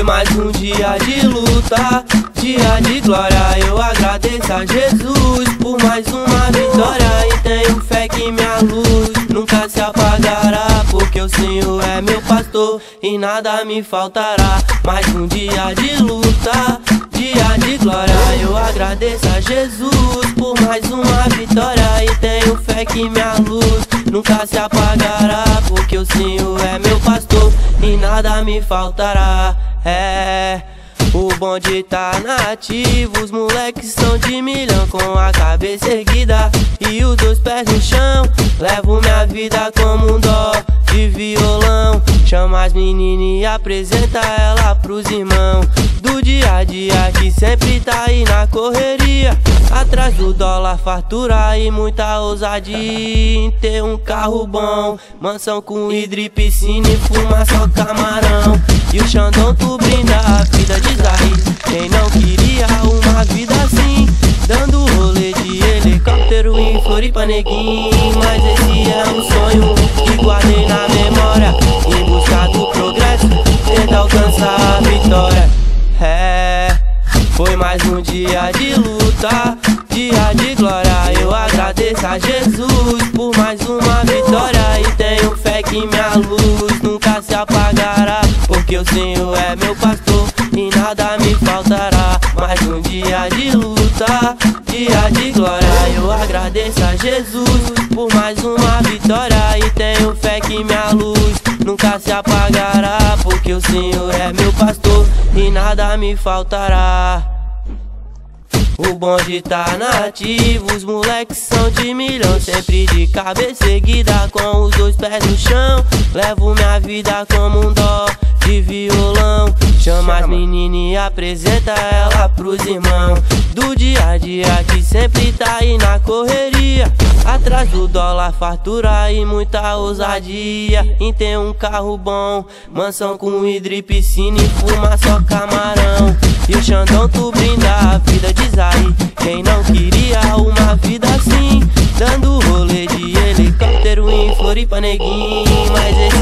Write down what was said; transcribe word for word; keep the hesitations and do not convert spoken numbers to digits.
mais um dia de luta, dia de glória. Eu agradeço a Jesus por mais uma vitória. E tenho fé que minha luz nunca se apagará, porque o Senhor é meu pastor e nada me faltará. Mais um dia de luta, dia de glória. Eu agradeço a Jesus por mais uma vitória. E tenho fé que minha luz nunca se apagará, porque o Senhor é meu pastor e nada me faltará. É, o bonde tá nativo, os moleques são de milhão, com a cabeça erguida e os dois pés no chão. Levo minha vida como um dó de violão. Chama as meninas e apresenta ela pros irmãos do dia a dia, que sempre tá aí na correria, atrás do dólar, fartura e muita ousadia em ter um carro bom, mansão com hidro e piscina e fuma só camarão. E o Xandão tu brinda a vida de Zahir. Quem não queria uma vida assim, dando rolê de helicóptero em Floripa, neguinho. Mas esse é um sonho que guardei na memória, em busca do progresso, tentar alcançar a vitória. É, foi mais um dia de luta, dia de glória. Eu agradeço a Jesus por mais uma vitória. E tenho fé que minha luz nunca se apagará, porque o Senhor é meu pastor e nada me faltará. Mais um dia de luta, dia de glória. Eu agradeço a Jesus por mais uma vitória. E tenho fé que minha luz nunca se apagará, porque o Senhor é meu pastor e nada me faltará. O bonde tá nativo, os moleques são de milhão, sempre de cabeça erguida, com os dois pés no chão. Levo minha vida como um dó de violão. Chama as meninas e apresenta ela pros irmãos do dia a dia, que sempre tá aí na correria, atrás do dólar, fartura e muita ousadia em ter um carro bom, mansão com hidro e piscina e fuma só camarão. E o Xandão tu brinda a vida de Zahir. Quem não queria uma vida assim, dando rolê de helicóptero em Floripa, neguinho. Mas esse